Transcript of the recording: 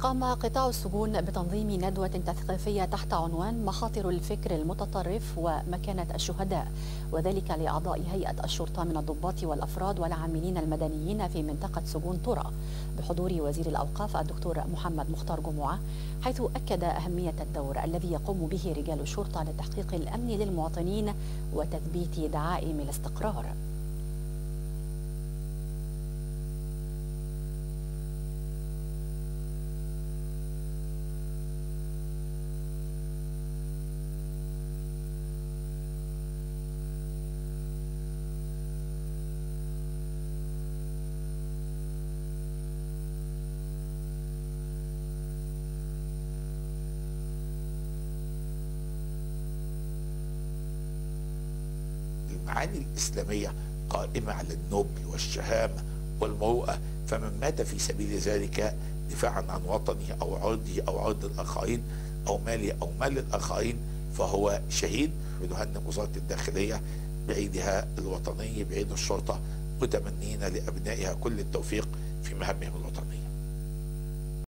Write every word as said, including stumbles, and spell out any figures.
قام قطاع السجون بتنظيم ندوة تثقيفية تحت عنوان مخاطر الفكر المتطرف ومكانة الشهداء، وذلك لأعضاء هيئة الشرطة من الضباط والأفراد والعاملين المدنيين في منطقة سجون ترى، بحضور وزير الأوقاف الدكتور محمد مختار جمعة، حيث أكد أهمية الدور الذي يقوم به رجال الشرطة لتحقيق الأمن للمواطنين وتثبيت دعائم الاستقرار. المعاني الإسلامية قائمة على النبل والشهامة والمروءة، فمن مات في سبيل ذلك دفاعا عن وطنه أو عرضه أو عرض الآخرين أو ماله أو مال الآخرين فهو شهيد. بنهنئ وزارة الداخلية بعيدها الوطني، بعيد الشرطة، متمنين لأبنائها كل التوفيق في مهامهم الوطنية.